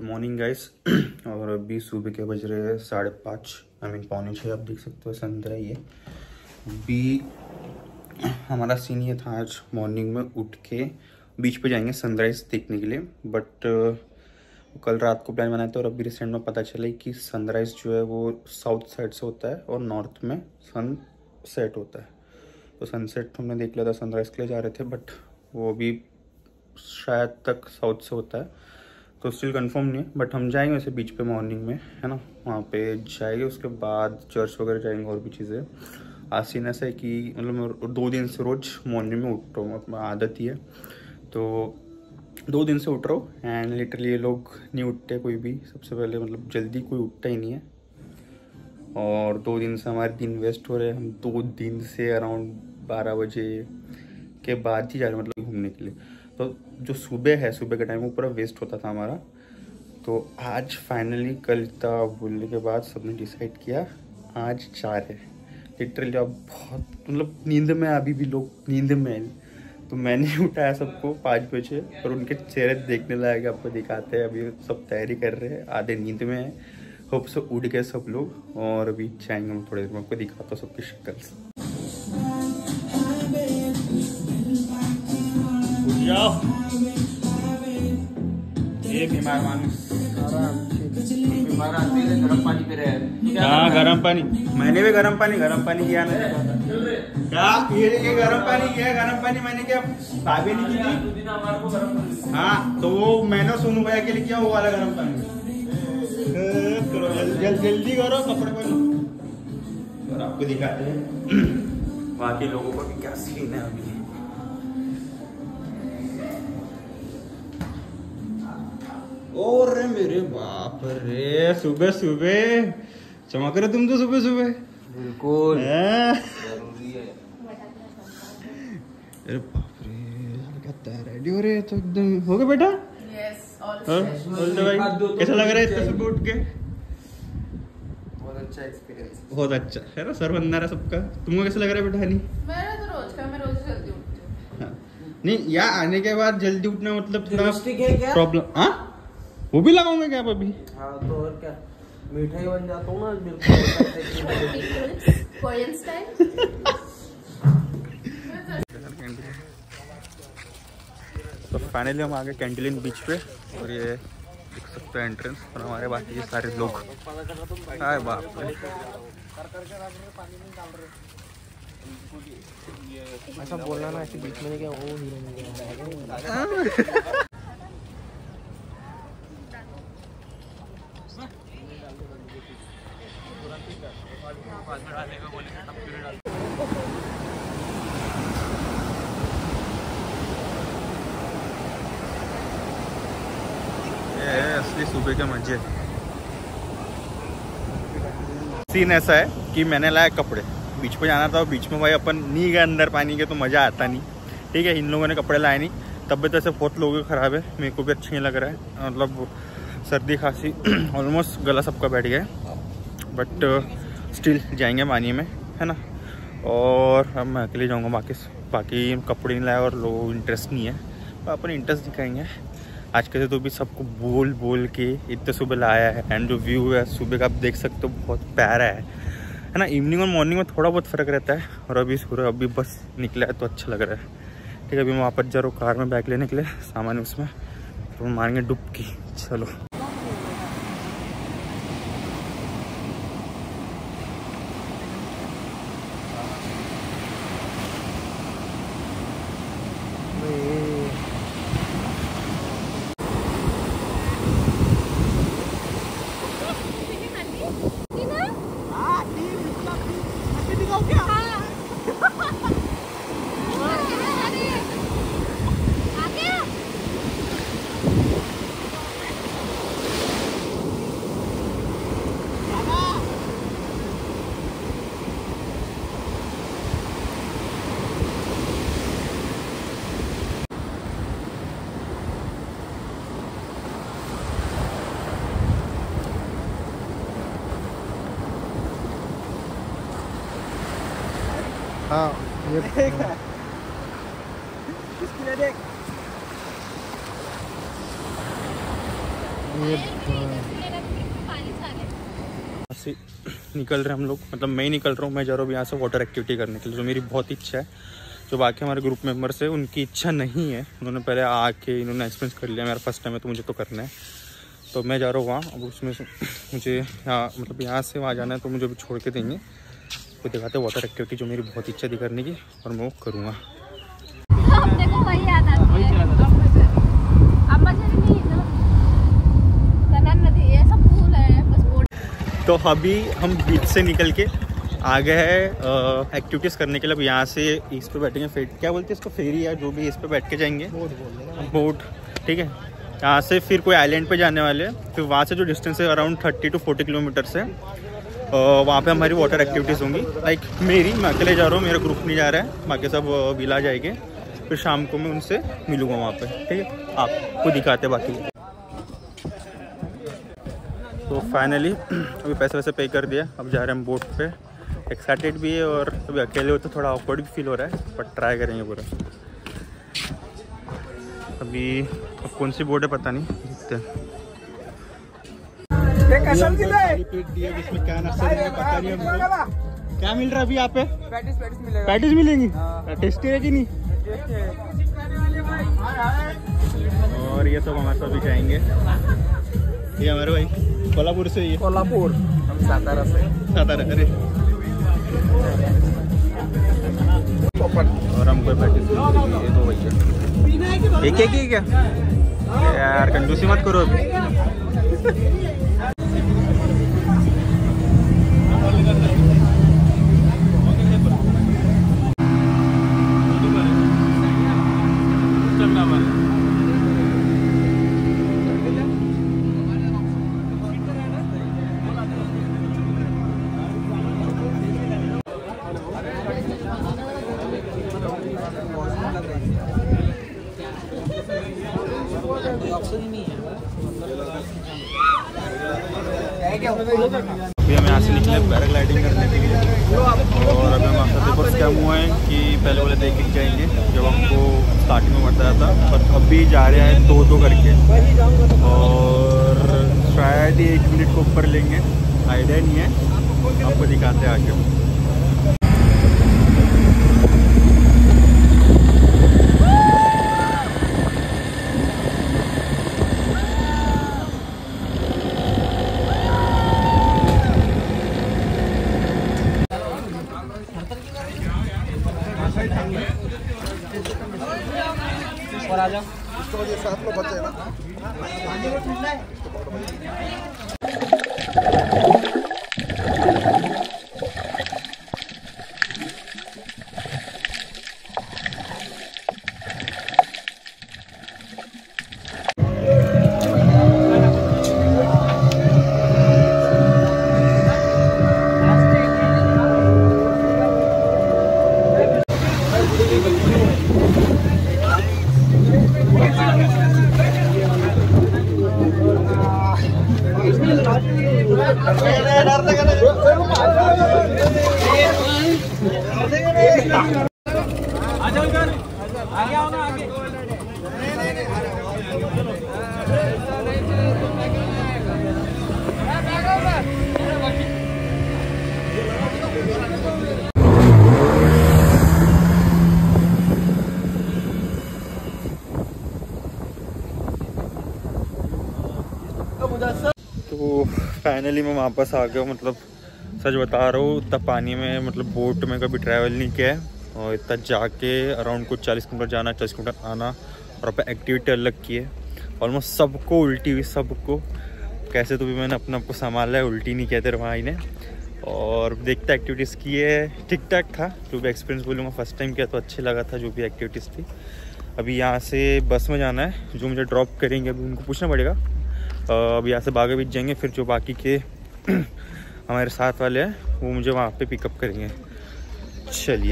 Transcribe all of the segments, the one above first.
Morning guys. और अभी सुबह के बज रहे हैं 5:30, आई मीन 5:45। आप देख सकते हो सनराइज है। अभी हमारा सीन ये था, आज मॉर्निंग में उठ के बीच पे जाएंगे सनराइज देखने के लिए। बट कल रात को प्लान बनाया था और अभी रिसेंट में पता चला कि सनराइज जो है वो साउथ साइड से होता है और नॉर्थ में सनसेट होता है। तो सनसेट हमने देख लिया था, सनराइज के लिए जा रहे थे, बट वो अभी शायद तक साउथ से होता है, तो स्टिल कंफर्म नहीं है। बट हम जाएंगे वैसे बीच पे मॉर्निंग में, है ना, वहाँ पे जाएंगे। उसके बाद चर्च वगैरह जाएंगे और भी चीज़ें। आज सीन ऐसा है कि मतलब मैं 2 दिन से रोज़ मॉर्निंग में उठ रहा हूँ, आदत ही है। तो 2 दिन से उठ रहा हूँ एंड लिटरली ये लोग नहीं उठते कोई भी। सबसे पहले मतलब जल्दी कोई उठता ही नहीं है, और 2 दिन से हमारे दिन वेस्ट हो रहे हैं। हम 2 दिन से अराउंड 12 बजे के बाद ही जा रहे हैं मतलब घूमने के लिए। तो जो सुबह है, सुबह का टाइम वो पूरा वेस्ट होता था हमारा। तो आज फाइनली कल इतना बोलने के बाद सबने डिसाइड किया आज जा रहे हैं। लिटरली अब बहुत मतलब नींद में, अभी भी लोग नींद में है। तो मैंने उठाया सबको 5 बजे, और उनके चेहरे देखने लायक आपको दिखाते हैं। अभी सब तैयारी कर रहे हैं, आधे नींद में है। होप से उठ गए सब लोग, और अभी जाएंगे हम थोड़ी देर में। आपको दिखाता हूँ सबकी शक्ल। ये बीमार मानुस बीमार आदमी ने गर्म पानी पी रहे हैं। हाँ गर्म पानी, मैंने भी गर्म पानी किया ना। क्या ये गर्म पानी किया? गर्म पानी मैंने क्या भाभी नहीं की थी? हाँ तो वो मैंने सोनू भैया के लिए किया, वो वाला गर्म पानी। जल्दी करो, कपड़े पहनो। और आपको दिखाते हैं बाकी लोगों का भी क्या सीन है अभी। और मेरे बाप रे, सुबह सुबह चमक रहे तुम तो, सुबह सुबह। बिल्कुल जरूरी है। अरे बाप रे, क्या रेडी हो रहे हैं तो एकदम। हो गए बेटा? यस ऑल द भाई। कैसा लग रहा है इतने सुबह उठ के? बहुत अच्छा एक्सपीरियंस, बहुत अच्छा है ना। सर बंदा रहा सबका। तुमको कैसा लग रहा है बेटा? हनी मेरा तो रोज का, मैं रोज जल्दी उठती हूँ। हाँ। नहीं, यहाँ आने के बाद जल्दी उठना मतलब थोड़ा प्रॉब्लम। हाँ वो भी लगाऊंगा क्या आप अभी? हाँ तो और क्या, मीठा ही बन जाता हूँ ना बिल्कुल। Korean style. तो फाइनली हम आ गए कैंटिलिन बीच पे, और ये देख सकते हैं एंट्रेंस। और हमारे बाकी ये सारे लोग, हाय बाप रे। ऐसा बोलना ना, ऐसे बीच में क्या वो हीरो असली सुबह के मजे। सीन ऐसा है कि मैंने लाया कपड़े, बीच पे जाना था। बीच में भाई अपन नहीं गए अंदर पानी के, तो मज़ा आता नहीं। ठीक है, इन लोगों ने कपड़े लाए नहीं। तबियत ऐसे बहुत लोगों की ख़राब है, मेरे को भी अच्छा नहीं लग रहा है। मतलब सर्दी खांसी ऑलमोस्ट गला सबका बैठ गया है। बट स्टिल जाएंगे पानी में, है ना। और अब मैं अकेले जाऊँगा। बाकी कपड़े नहीं लाए और लोगों इंटरेस्ट नहीं है, तो अपन इंटरेस्ट दिखाएंगे आज के। तो भी सबको बोल के इतने सुबह लाया है। एंड जो व्यू है सुबह का आप देख सकते हो, बहुत प्यारा है ना। इवनिंग और मॉर्निंग में थोड़ा बहुत फ़र्क रहता है। और अभी सूर्य अभी बस निकला है तो अच्छा लग रहा है। ठीक है, अभी मैं वापस जा रहा हूँ कार में बैग लेने के लिए, सामान उसमें, तो मारेंगे डुबकी। चलो हाँ ये देख से निकल रहे हम लोग, मतलब मैं ही निकल रहा हूँ। मैं जा रहा हूँ यहाँ से वाटर एक्टिविटी करने के लिए, जो मेरी बहुत इच्छा है। जो बाकी हमारे ग्रुप मेंबर्स है उनकी इच्छा नहीं है, उन्होंने पहले आके इन्होंने एक्सपीरियंस कर लिया। मेरा फर्स्ट टाइम है तो मुझे तो करना है, तो मैं जा रहा हूँ वहाँ। अब उसमें मुझे यहाँ मतलब यहाँ से वहाँ जाना है, तो मुझे भी छोड़ के देंगे, तो दिखाते हैं वाटर एक्टिविटी जो मेरी बहुत इच्छा थी करने की, और मैं वो करूँगा। तो अभी हम बीच से निकल के आ गए हैं एक्टिविटीज़ करने के लिए। अब यहाँ से इस पे बैठेंगे, क्या बोलते हैं इसको, फेरी या जो भी, इस पे बैठ के जाएंगे, बोट, ठीक है। यहाँ से फिर कोई आइलैंड पे जाने वाले हैं, फिर वहाँ से जो डिस्टेंस है अराउंड 30 to 40 किलोमीटर्स है, वहाँ पे हमारी वाटर एक्टिविटीज़ होंगी। लाइक मैं अकेले जा रहा हूँ, मेरा ग्रुप नहीं जा रहा है, बाकी सब विला जाएंगे। फिर शाम को मैं उनसे मिलूँगा वहाँ पे, ठीक है, आपको दिखाते बाकी। तो फाइनली अभी पैसे वैसे पे कर दिया, अब जा रहे हैं हम बोट पे। एक्साइटेड भी है, और अभी अकेले हो तो थोड़ा ऑकवर्ड भी फील हो रहा है, बट ट्राई करेंगे पूरा। अभी अब कौन सी बोट है पता नहीं, देखते हैं। जिसमें क्या नाश्ता देंगे पता नहीं हमको। क्या मिल रहा है अभी यहाँ पे? पैटिस मिलेंगी, टेस्टी है कि नहीं? और ये सब हमारे साथ भी जाएंगे। ये हमारे भाई कोल्हापुर से, ही कोल्हापुर, हम सातारा से। सातारा, अरे और हमको पैटिस ये दो भैया, एक ही क्या यार, कंजूसी मत करो अभी। अभी हम यहाँ से निकले पैराग्लाइडिंग करने के लिए, और अभी हम फतेहपुर क्या हुआ है कि पहले वाले देख के जाएंगे, जब हमको स्टार्टिंग में बताया था, पर अभी जा रहे हैं दो करके, और शायद ही 1 मिनट को ऊपर लेंगे, आइडिया नहीं है, आपको दिखाते हैं आगे। और आ जाओ, इसको साथ में बचे ना। तो फाइनली मैं वापस आ गया हूँ। मतलब सच बता रहा हूँ, तब पानी में मतलब बोट में कभी ट्रैवल नहीं किया है, और इतना जाके अराउंड कुछ 40 किलोमीटर जाना, 40 किलोमीटर आना, और अपना एक्टिविटी अलग की है। ऑलमोस्ट सबको उल्टी हुई, सबको कैसे तो भी मैंने अपने आप को संभाला है, उल्टी नहीं कहते भाई ने। और देखते एक्टिविटीज़ की है, ठीक ठाक था, जो भी एक्सपीरियंस बोलूँगा, फर्स्ट टाइम किया तो अच्छी लगा था जो भी एक्टिविटीज़ थी। अभी यहाँ से बस में जाना है, जो मुझे ड्रॉप करेंगे अभी उनको पूछना पड़ेगा। अभी यहाँ से बागा बीच जाएंगे, फिर जो बाकी के हमारे साथ वाले हैं वो मुझे वहाँ पे पिकअप करेंगे। चलिए,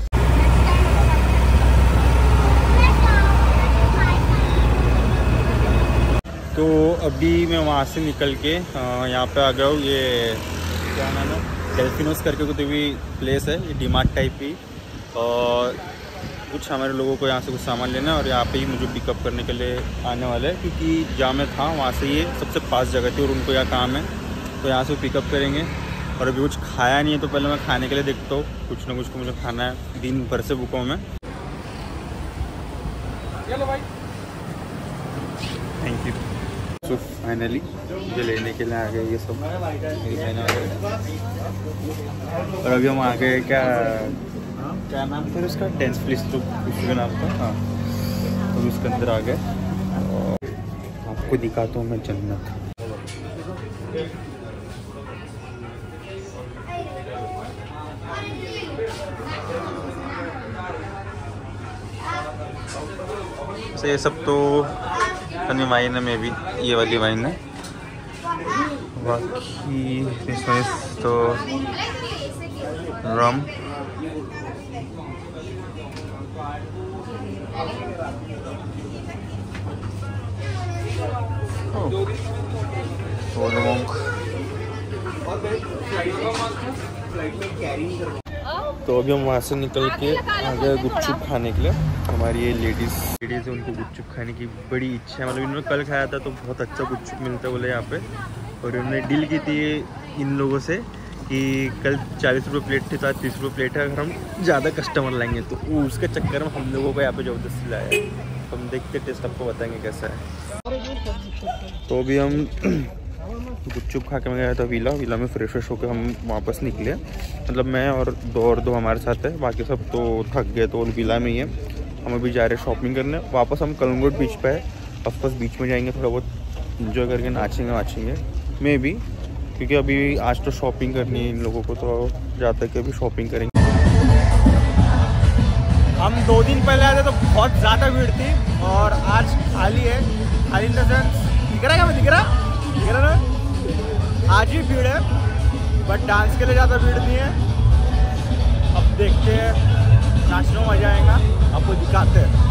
तो अभी मैं वहाँ से निकल के यहाँ पे आ गया हूँ। ये क्या नाम है, डेल्फिनोस करके कोई भी प्लेस है, ये डीमार्ट टाइप ही। और कुछ हमारे लोगों को यहाँ से कुछ सामान लेना है और यहाँ पे ही मुझे पिकअप करने के लिए आने वाले हैं, क्योंकि जहाँ मैं था वहाँ से ये सबसे पास जगह थी और उनको यहाँ काम है, तो यहाँ से पिकअप करेंगे। और अभी कुछ खाया नहीं है तो पहले मैं खाने के लिए देखता हूँ, कुछ ना कुछ तो मुझे खाना है, दिन भर से भूखा हूँ मैं। चलो भाई, थैंक यू। सो फाइनली मुझे लेने के लिए आ गए ये सब मेरी बहन वगैरह। और अभी हम आ गए, क्या नाम था उसका, टेंस प्लेस तो उसका नाम था, हाँ। तो उसके अंदर आ गए और आपको दिखाता हूँ मैं जन्नत। ये सब तो फनी वाइन है, में भी ये वाली वाइन है, बाकी इसमें तो रम, तो अभी हम वहाँ से निकल के आ गए गुपचुप खाने के लिए। हमारी ये लेडीज़ है, उनको गुपचुप खाने की बड़ी इच्छा है। मतलब इन्होंने कल खाया था तो बहुत अच्छा गुपचुप मिलता है बोले यहाँ पे, और इन्होंने डील की थी इन लोगों से कि कल 40 रुपये प्लेट थी तो आज 30 रुपये प्लेट है, अगर हम ज़्यादा कस्टमर लाएंगे तो उसके चक्कर में हम लोगों को यहाँ पे ज़बरदस्ती लाया है। हम देखते टेस्ट आपको बताएंगे कैसा है। तो अभी हम गुपचुप खा के मैं गया था विला में, फ्रेश होकर हम वापस निकले। मतलब मैं और दो हमारे साथ है, बाकी सब तो थक गए तो विला में ही है। हम अभी जा रहे हैं शॉपिंग करने वापस। हम कलंगुट बीच पे है, ऑफकोर्स बीच में जाएंगे, थोड़ा बहुत इंजॉय करके नाचेंगे मे भी, क्योंकि अभी आज तो शॉपिंग करनी है इन लोगों को, तो जाते कि अभी शॉपिंग करेंगे। हम 2 दिन पहले आए थे तो बहुत ज़्यादा भीड़ थी और आज खाली है। खाली इन द सेंस दिख रहा है, क्या दिख रहा ना, आज ही भीड़ है, बट डांस के लिए ज़्यादा भीड़ नहीं है। अब देखते हैं, नाचने में मजा आएगा, आपको दिखाते हैं।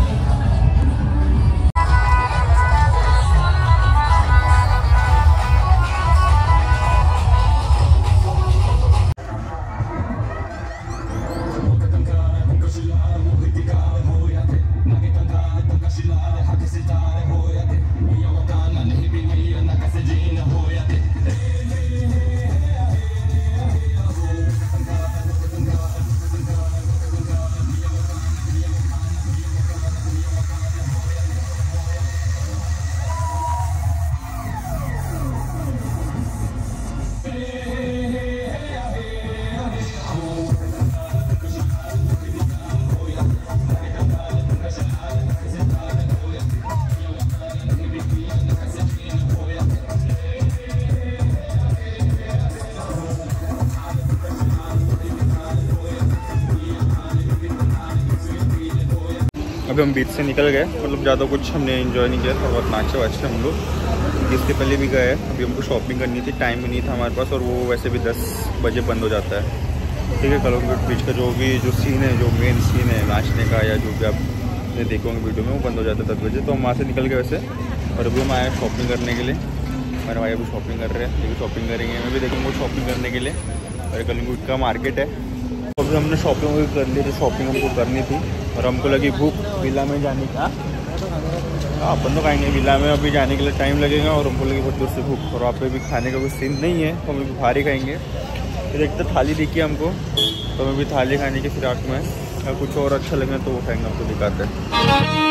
अभी हम बीच से निकल गए, मतलब ज़्यादा कुछ हमने एंजॉय नहीं किया, थोड़ा बहुत नाचे वाचे हम लोग। इसके पहले भी गए, अभी हमको शॉपिंग करनी थी, टाइम भी नहीं था हमारे पास, और वो वैसे भी 10 बजे बंद हो जाता है। ठीक है, कलंगुट बीच का जो सीन है, जो मेन सीन है नाचने का या जो भी आप देखोगे वीडियो में, वो बंद हो जाता है 10 बजे। तो हम वहाँ से निकल गए वैसे, और अभी हम आए शॉपिंग करने के लिए। मेरे भाई अभी शॉपिंग कर रहे हैं, ये भी शॉपिंग करेंगे, मैं भी देखूँगा शॉपिंग करने के लिए। और कलंगुट का मार्केट है, अभी हमने शॉपिंग कर ली, तो शॉपिंग हमको करनी थी और हमको लगी भूख विला में जाने का। अपन तो खाएंगे विला में, अभी जाने के लिए टाइम लगेगा और हमको लगी बहुत दूर से भूख, और वहाँ पे भी खाने का कोई सीन नहीं है, तो हम भी बाहर ही खाएंगे। फिर एक तो थाली दिखी हमको, तो हमें भी थाली खाने की फिराक में, अगर कुछ और अच्छा लगे तो वो खाएंगे, हमको दिखाते हैं।